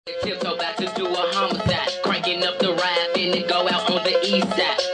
Tiptoe about to do a homicide, cranking up the ride, then it go out on the east side.